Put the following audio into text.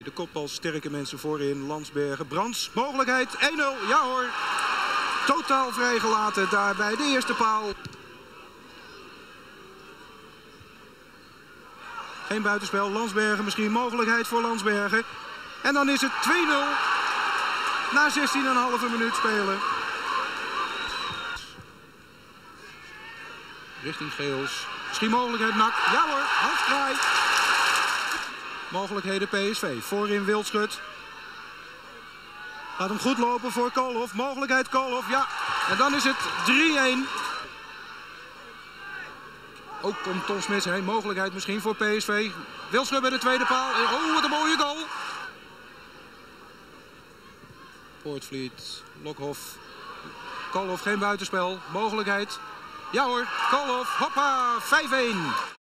De kopbal sterke mensen voorin. Landsbergen, Brands, mogelijkheid. 1-0, ja hoor. Totaal vrijgelaten daar bij de eerste paal. Geen buitenspel, Landsbergen misschien mogelijkheid voor Landsbergen. En dan is het 2-0 na 16,5 minuut spelen. Richting Geels. Misschien mogelijkheid NAC. Ja hoor, Hans Kraai. Mogelijkheden PSV. Voorin Wildschut. Gaat hem goed lopen voor Koolhof. Mogelijkheid Koolhof, ja. En dan is het 3-1. Ook komt Tom Smits heen. Mogelijkheid misschien voor PSV. Wildschut bij de tweede paal. Oh, wat een mooie goal. Poortvliet, Lokhoff. Koolhof geen buitenspel. Mogelijkheid. Ja hoor, Koolhof. Hoppa, 5-1.